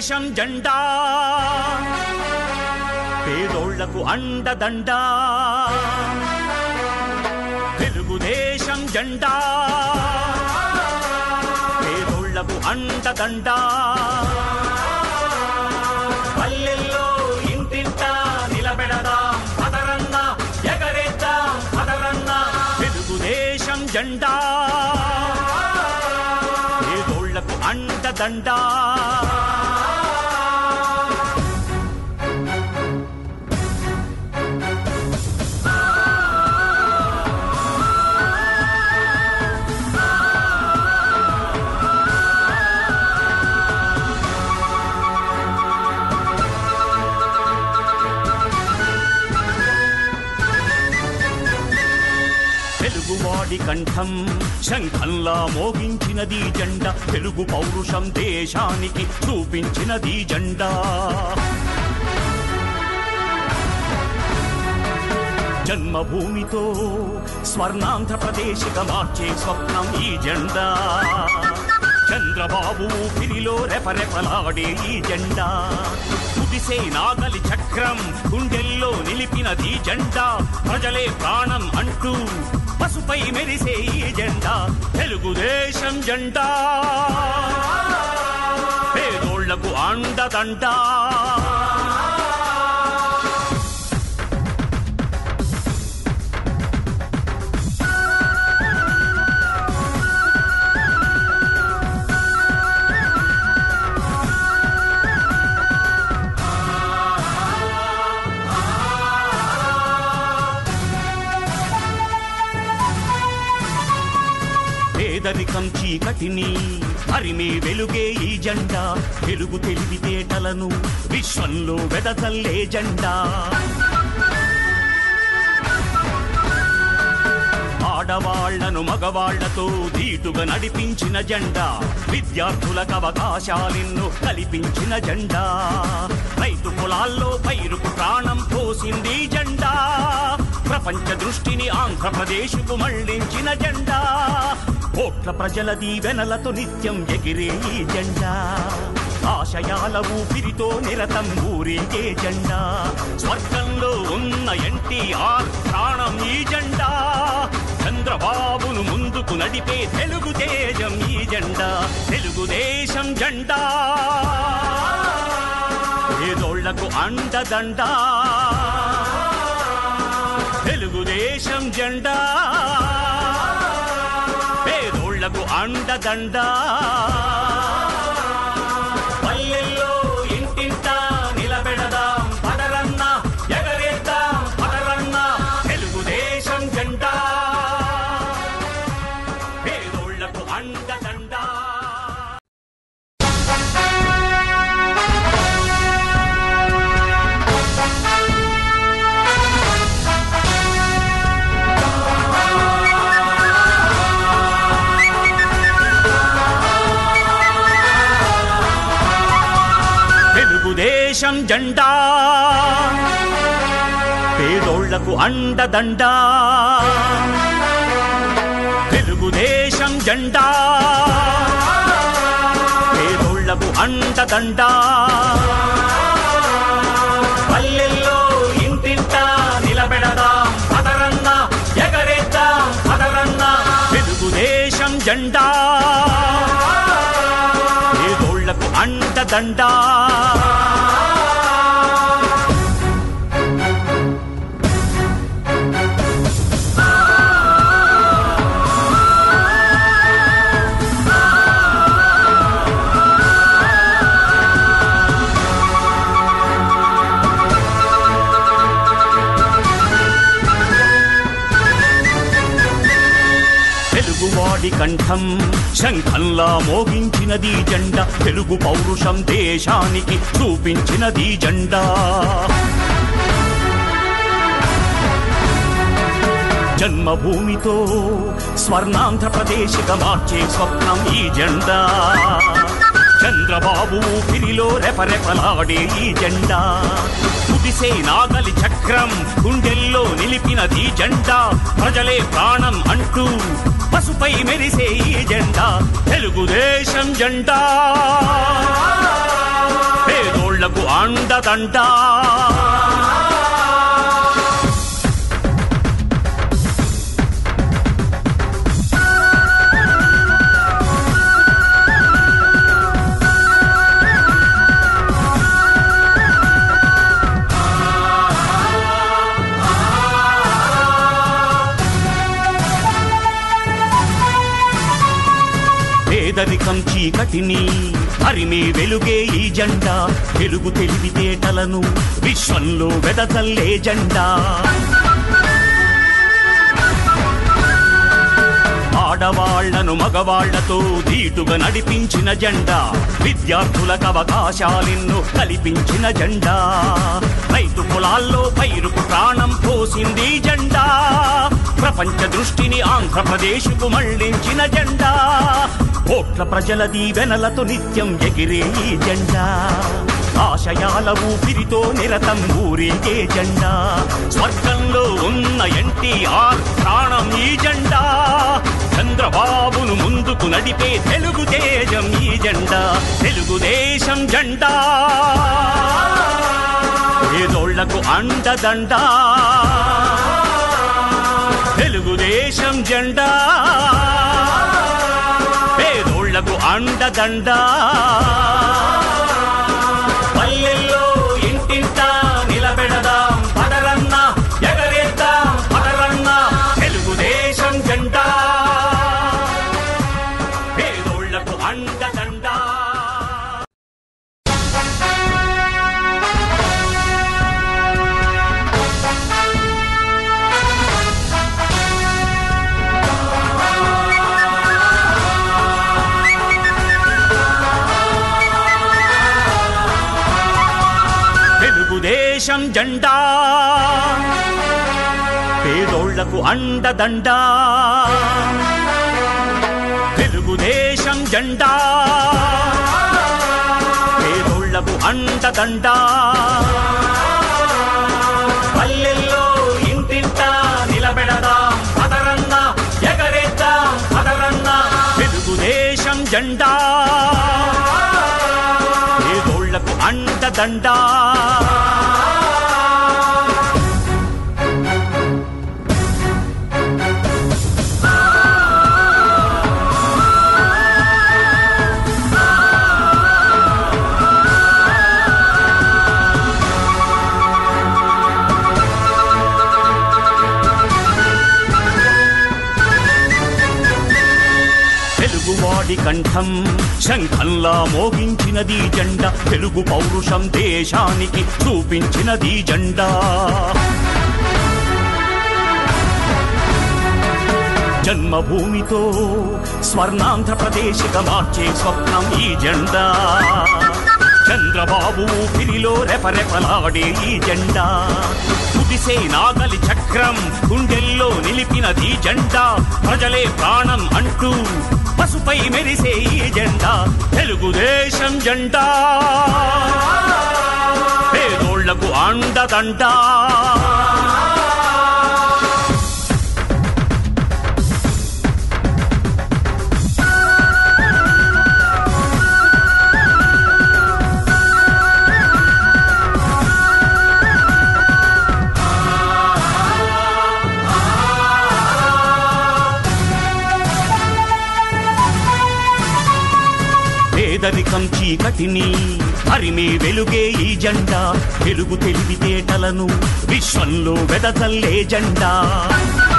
తెలుగుదేశం జెండా పేదోళ్లకు అండదండ తెలుగుదేశం జెండా పేదోళ్లకు అండదండ పల్లెల్లో ఇంటింటా నిలబెడదాం పదరన్న ఎగరేద్దాం పదరన్న తెలుగుదేశం జెండా పేదోళ్లకు అండదండ తెలుగువాడి కంఠం శంఖంలా మోగించినది జెండా తెలుగు పౌరుషం దేశానికి చూపించినది జెండా జన్మభూమితో స్వర్ణాంధ్రప్రదేశ్గా మార్చే స్వప్నం ఈ జెండా చంద్రబాబు ఊపిరిలో రెపరెపలాడే ఈ జెండా కుదిసే నాగలి చక్రం గుండెల్లో నిలిపినది జెండా ప్రజలే ప్రాణం అంటూ పసుపై మెరిసే ఈ జెండా తెలుగుదేశం జెండా పేదోళ్లకు అండదండ పేదరికం చీకటిని హరిమే వెలుగే ఈ జెండా తెలుగు తెలివితేటలను విశ్వంలో వెదజల్లే జెండా ఆడవాళ్లను మగవాళ్లతో ధీటుగా నడిపించిన జెండా విద్యార్థులకు అవకాశాలెన్నో కల్పించిన జెండా రైతు పొలాల్లో పైరుకు ప్రాణం పోసింది జెండా ప్రపంచ దృష్టిని ఆంధ్రప్రదేశ్కు మళ్లించిన జెండా కోట్ల ప్రజల దీవెనలతో నిత్యం ఎగిరే ఈ జెండా ఆశయాల ఊపిరితో నిరతం ఊరేగే జెండా స్వర్గంలో ఉన్న ఎన్టీఆర్ ప్రాణం ఈ జెండా చంద్రబాబును ముందుకు నడిపే తెలుగు తేజం ఈ జెండా తెలుగుదేశం జెండా పేదోళ్లకు అండదండ తెలుగుదేశం జెండా పేదోళ్లకు అండదండ పల్లెల్లో ఇంటింటా నిలబెడదాం పదరన్న ఎగరేద్దాం పదరన్న తెలుగుదేశం జెండా పేదోళ్లకు అండదండ తెలుగుదేశం జెండా పేదోళ్లకు అండదండ తెలుగుదేశం జెండా పేదోళ్లకు అండదండ పల్లెల్లో ఇంటింటా నిలబెడదాం పదరన్న ఎగరేద్దాం పదరన్న తెలుగుదేశం జెండా పేదోళ్లకు అండదండ తెలుగువాడి కంఠం శంఖంలా మోగించినది జెండా తెలుగు పౌరుషం దేశానికి చూపించినది జెండా జన్మభూమితో స్వర్ణాంధ్రప్రదేశ్గా మార్చే స్వప్నం ఈ జెండా చంద్రబాబు ఊపిరిలో రెపరెపలాడే ఈ జెండా కుదిసే నాగలి చక్రం గుండెల్లో నిలిపినది జెండా ప్రజలే ప్రాణం అంటూ పసుపై మెరిసే ఈ జెండా తెలుగుదేశం జెండా పేదోళ్లకు అండదండ పేదరికం చీకటిని హరిమే వెలుగే ఈ జెండా తెలుగు తెలివితేటలను విశ్వంలో వెదజల్లే జెండా ఆడవాళ్లను మగవాళ్లతో ధీటుగా నడిపించిన జెండా విద్యార్థులకు అవకాశాలెన్నో కల్పించిన జెండా రైతు పొలాల్లో పైరుకు ప్రాణం పోసింది జెండా ప్రపంచ దృష్టిని ఆంధ్రప్రదేశ్కు మళ్లించిన జెండా కోట్ల ప్రజల దీవెనలతో నిత్యం ఎగిరే ఈ జెండా ఆశయాల ఊపిరితో నిరతం ఊరేగే జెండా స్వర్గంలో ఉన్న ఎన్టీఆర్ ప్రాణం ఈ జెండా చంద్రబాబును ముందుకు నడిపే తెలుగు తేజం ఈ జెండా తెలుగుదేశం జెండా పేదోళ్లకు అండదండ తెలుగుదేశం జెండా పేదోళ్లకు అండదండ పల్లెల్లో ఇంటింటా నిలబెడదాం పదరన్న ఎగరేద్దాం పదరన్న తెలుగుదేశం జెండా పేదోళ్లకు అండదండ తెలుగుదేశం జెండా పేదోళ్లకు అండదండ తెలుగుదేశం జెండా పేదోళ్లకు అండదండ పల్లెల్లో ఇంటింటా నిలబెడదాం పదరన్న ఎగరేద్దాం పదరన్న తెలుగుదేశం జెండా పేదోళ్లకు అండదండ తెలుగువాడి కంఠం శంఖంలా మోగించినది జెండా తెలుగు పౌరుషం దేశానికి చూపించినది జెండా జన్మభూమితో స్వర్ణాంధ్రప్రదేశ్గా మార్చే స్వప్నం ఈ జెండా చంద్రబాబు ఊపిరిలో రెపరెపలాడే ఈ జెండా కుదిసే నాగలి చక్రం గుండెల్లో నిలిపినది జెండా ప్రజలే ప్రాణం అంటూ పసుపై మెరిసే ఈ జెండా తెలుగుదేశం జెండా పేదోళ్లకు అండదండ పేదరికం చీకటిని హరిమే వెలుగే ఈ జెండా తెలుగు తెలివితేటలను విశ్వంలో వెదజల్లే జెండా